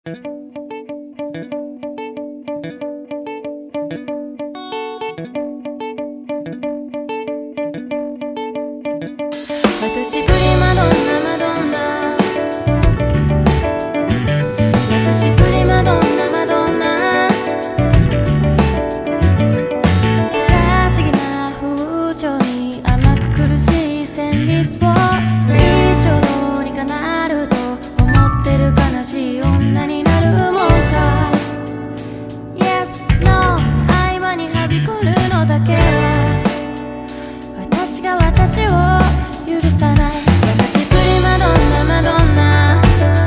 私プリマドンナマドンナ、私プリマドンナマドンナ、不思議な風潮に甘く苦しい旋律を一生どうにかなると思ってる悲しい女になるもんか。 Yes, No の合間にはびこるのだけは私が私を許さない。私プリマドンナマドンナ、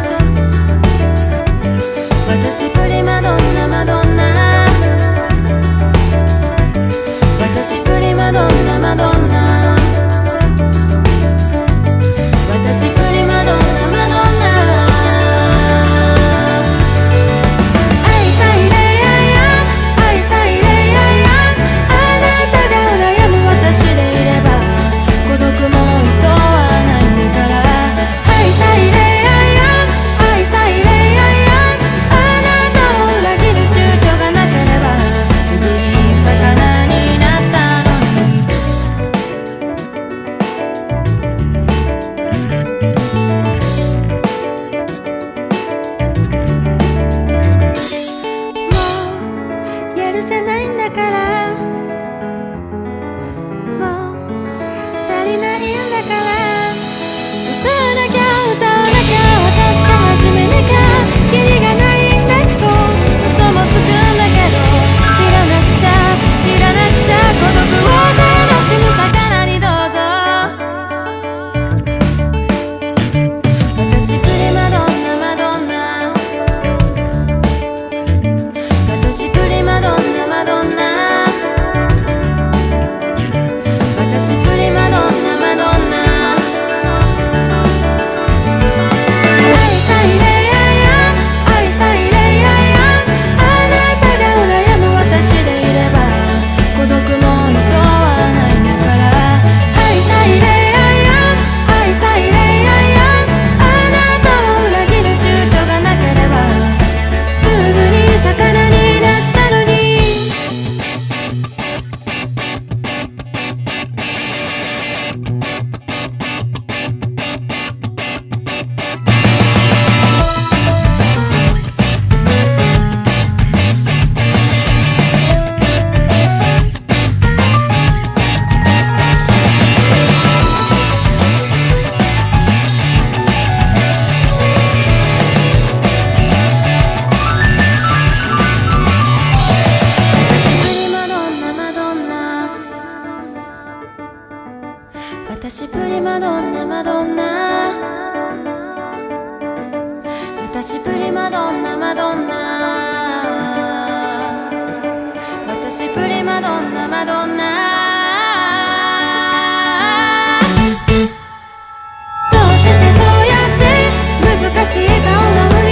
私プリマドンナマドンナ、私プリマドンナマドンナ、私プリマドンナマドンナ。愛さいれやや、愛さいれやや、あなたが悩む私でいれば孤独も糸はないんだから。愛さいれやや、愛さいれやや、あなたを裏切る躊躇がなければすぐに魚になったのに。もうやるせないんだから、もう足りないんだから、歌わなきゃ歌わなきゃ、私が始めなきゃキリがないんだけど、嘘もつくんだけど、知らなくちゃ知らなくちゃ、孤独を楽しむ魚にどうぞ。私プリマドンナマドンナ、私プリマドンナマドンナ、私プリマドンナマドンナ。愛さいれやや、愛さいれやや、あなたが羨む私でいれば孤独も糸はないんだから。愛さいれやや、愛さいれやや、あなたを裏切る躊躇がなければすぐに魚になったのに。私プリマドンナマドンナ、私プリマドンナマドンナ、私プリマドンナマドンナ。どうしてそうやって難しい顔の